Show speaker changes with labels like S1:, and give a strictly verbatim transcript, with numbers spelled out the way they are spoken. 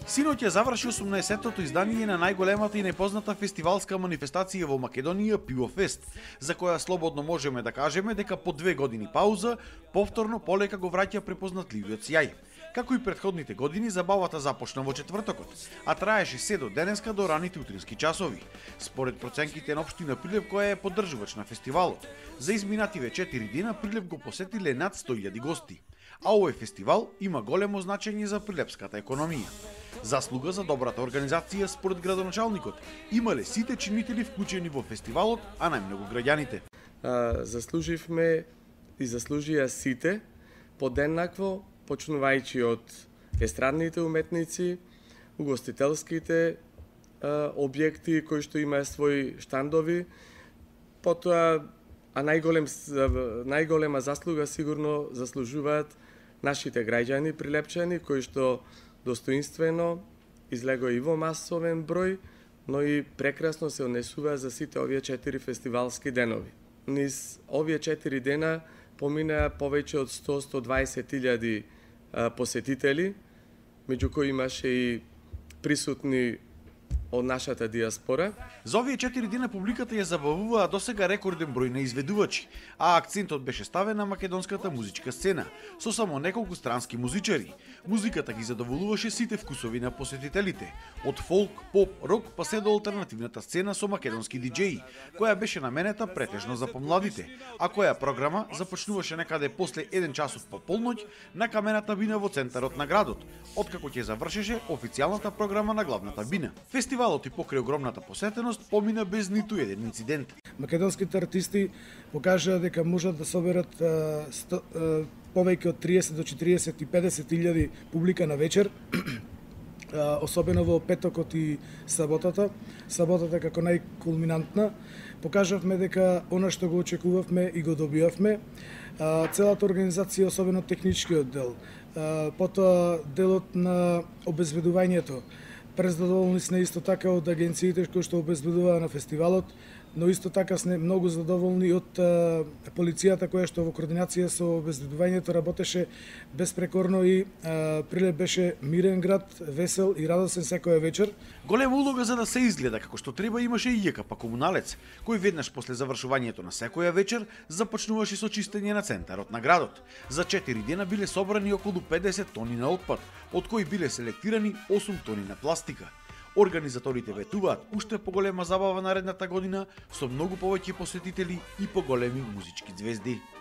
S1: Синоќа заврши осумнаесеттото издание на најголемата и најпозната фестивалска манифестација во Македонија Пивофест, за која слободно можеме да кажеме дека по две години пауза, повторно полека го враќа препознатливиот сјај. Како и претходните години, забавата започна во четвртокот, а траеше се до денеска до раните утрински часови. Според проценките на општина Прилеп, која е поддржувач на фестивалот, за изминативе четири дена Прилеп го посетиле над сто илјади гости. А овој фестивал има големо значење за прилепската економија. Заслуга за добрата организација според градоначалникот имале сите чинители вклучени во фестивалот, а најмногу граѓаните.
S2: А, заслуживме и заслужија сите подеднакво, почнувајќи од естрадните уметници, угостителските а, објекти кои што имаат своји штандови, потоа а најголем најголема заслуга сигурно заслужуваат нашите граѓани прилепчани кои што достоинствено излего и во масовен број, но и прекрасно се однесува за сите овие четири фестивалски денови. Низ овие четири дена поминаа повеќе од сто до сто дваесет илјади посетители, меѓу кои имаше и присутни од нашата диаспора.
S1: За овие четири дена публиката ја забавуваа досега рекорден број на изведувачи, а акцентот беше ставен на македонската музичка сцена, со само неколку странски музичари. Музиката ги задоволуваше сите вкусови на посетителите, од фолк, поп, рок па се до алтернативната сцена со македонски диџеи, која беше наменета претежно за помладите, а која програма започнуваше некаде после еден часот по полноќ на камената бина во центарот на градот, откако ќе завршеше официјалната програма на главната бина. Фестивалот и покрај огромната посетеност помина без ниту еден инцидент.
S3: Македонските артисти покажаа дека можат да соберат а, сто, а, повеќе од триесет до четириесет и педесет илјади публика на вечер, а, особено во петокот и саботата. Саботата како најкулминантна. Покажавме дека она што го очекувавме и го добивавме. А, целата организација, особено техничкиот дел, а, потоа делот на обезбедувањето. Презадоволни сме исто така од агенциите кои што обезбедуваа на фестивалот, но исто така сме многу задоволни од а, полицијата која што во координација со обезбедувањето работеше безпрекорно и а, Прилеп беше мирен град, весел и радосен секоја вечер.
S1: Голема улога за да се изгледа како што треба имаше и ЈКП комуналец, кој веднаш после завршувањето на секоја вечер започнуваше со чистење на центарот на градот. За четири дена биле собрани околу педесет тони на отпад, од кои биле селектирани осум тони на пластика. Организаторите ветуваат уште поголема забава наредната година со многу повеќе посетители и поголеми музички ѕвезди.